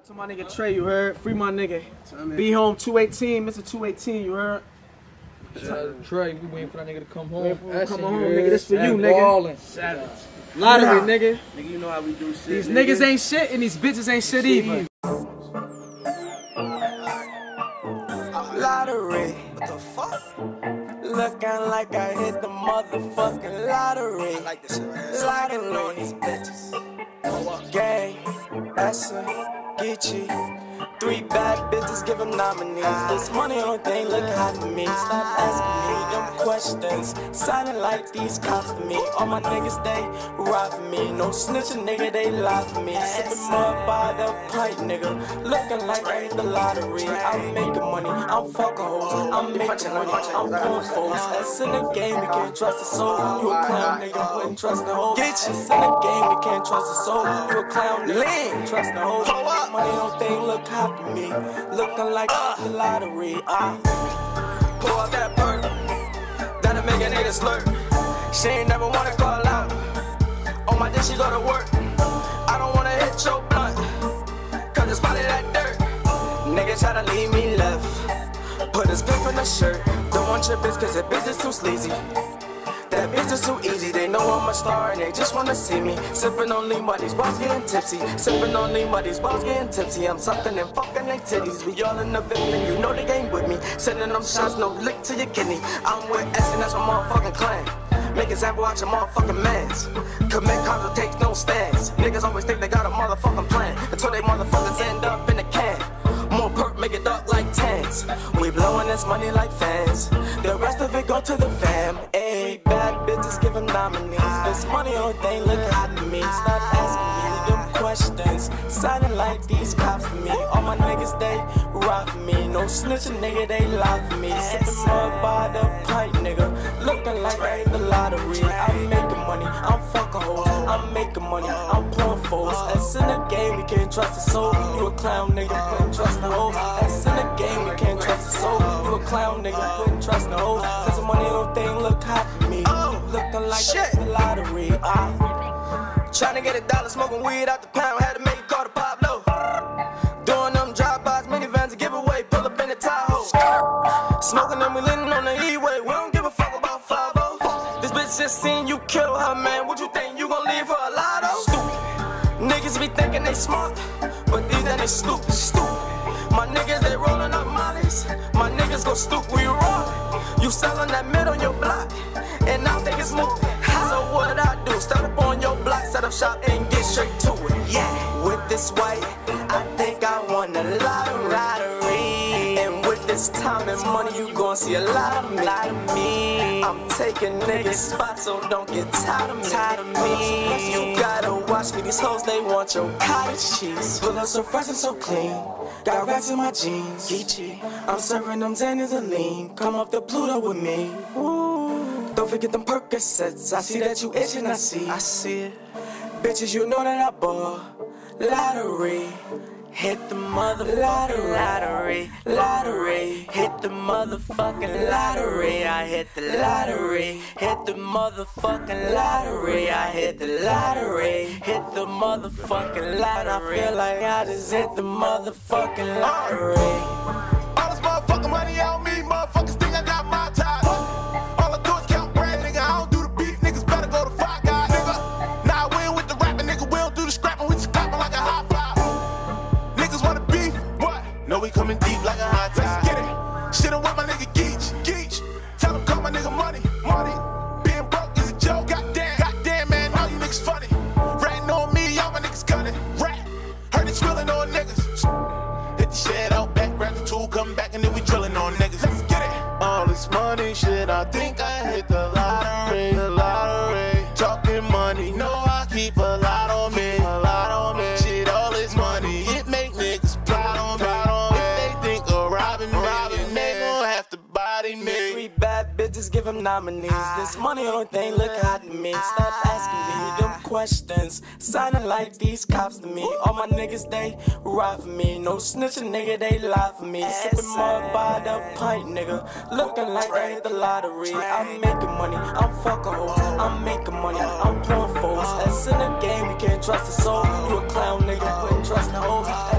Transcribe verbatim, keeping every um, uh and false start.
To my nigga Trey, you heard? Free my nigga. Be home two eighteen, Mister two eighteen, you heard? Shout out to Trey, we waiting for that nigga to come home. Waiting for him to come home, nigga. This for you, nigga. Ballin'. Savage. Lottery, nigga. Nigga, you know how we do shit. These nigga. niggas ain't shit and these bitches ain't shit either. Lottery. What the fuck? Looking like I hit the motherfucking lottery. I like this shit right here. Lottery on these bitches. Gang, Essa, Geechi. Three bad bitches give them nominees. This money only thing look hot to me. Stop asking me them questions. Sounding like these cops to me. All my niggas, they ride for me. No snitching, nigga, they lie for me. Sipping mud by the pipe, nigga. Looking like I hit the lottery. I'm making money, I'm fucking hoes. I'm making money, I'm pulling folks. That's in the game, we can't trust the soul. You a clown, nigga, wouldn't trust the hoe. That's in the game, we can't trust the soul. You a clown, nigga, wouldn't trust the hoe. Money don't think look hot to me. Looking like uh, the lottery. Uh. Pull out that perk, that'll make a nigga slurp. She ain't never wanna call out. On my dick, she go to work. I don't wanna hit your blunt, cause it's probably that dirt. Niggas try to leave me left. Put his pick in the shirt. Don't want your bitch cause the bitch is too sleazy. That bitch is too easy, they know I'm a star and they just wanna see me. Sippin' on lean while these balls getting tipsy. Sippin' on lean while these balls getting tipsy. I'm sucking and fucking their titties. We all in the building, you know they ain't with me. Sending them shots, no lick to your kidney. I'm with S and that's my motherfucking clan. Make example out your motherfucking mans. Commit crimes takes no stands. Niggas always think they got a motherfucking plan until they motherfuckers end up in the can. More perk, make it dark like tans. We blowing this money like fans. The rest of it go to the fam. Ayy, bad bitches give them nominees. This money only thing look hot to me. Stop asking me them questions. Sounding like these cops for me. All my niggas, they ride for me. No snitching, nigga, they lie for me. Sipping mud by the pipe, nigga. Looking like I hit the lottery. I'm making money, I'm fucking hoes. I'm making money, I'm pulling foes. That's in the game, we can't trust the soul. You a clown, nigga, couldn't trust the hoes. That's in the game, we can't trust the soul. You a clown, nigga, couldn't trust the hoes. Cause the money don't thing look hot to me. Looking like shit. The lottery. Uh. Trying to get a dollar, smoking weed out the pound. Had to make a call to Pablo. Doing them drive-bys, minivans, and giveaway. Pull up in the Tahoe. Smoking them, we leaning on the E-way. We don't give a fuck about five oh. This bitch just seen you kill her, man. What you think, you gon' leave her a lotto? Stupid. Niggas be thinking they smart, but these that they stupid, stupid. My niggas, they rolling up mollies. My niggas go stupid, we roll. You sellin' that mid on your block, and I think it's moving. So what I do? Start up on your block, set up shop, and get straight to it. Yeah, with this white, I think I won a lottery. And with this time and money, you gon' see a lot of me. Lot of me. I'm taking niggas spots, so don't get tired of me. Tired of me. You gotta watch me, these hoes, they want your cottage cheese. Pull up so fresh and so clean. Got racks in my jeans. Geechi. I'm serving them Xannies and lean. Come off the Pluto with me. Ooh. Don't forget them Percocets. I see that you itching, I see. I see it. Bitches, you know that I ball. Lottery. Hit the mother lottery, lottery, lottery. Hit the motherfucking lottery. I hit the lottery. Hit the motherfucking lottery. I hit the lottery. Hit the motherfucking lottery. I feel like I just hit the motherfucking lottery. All this motherfucking money on me, motherfuckers think I got my time. All I do is count bread, nigga. I don't do the beef, niggas better go to Five Guys, nigga. Nah, we ain't with the rapping, nigga. We don't do the scrapping, we just clapping like a high five. Wanna beef? What? No, we coming deep like a hot tide. Let's get it. Shit on with my nigga Geechi. Geechi. Tell him call my nigga money. Money. Being broke is a joke. Goddamn. Goddamn, man. All you niggas funny. Ratting on me, all my niggas gunning. Rat. Heard it squilling on niggas. Hit the shed out back, grab the tool, come back, and then we drilling on niggas. Let's get it. All this money shit, I think I hit the lottery. The lottery. Talking money. No, I keep a lot on me. A lot on me. Shit, all this money. It make niggas plot on me. If they think of robbing me, robbing they gon' have to body me. Three bad bitches give them nominees. This money only thing look hot to me. Stop asking me them questions. Sounding like these cops to me. All my niggas, they ride for me. No snitching, nigga, they lie for me. Sipping mud by the pint, nigga. Looking like I hit the lottery. I'm making money, I'm fucking hoes. I'm making money, I'm pulling foes. That's in the game, we can't trust the soul. You a clown, nigga, couldn't trust the hoes.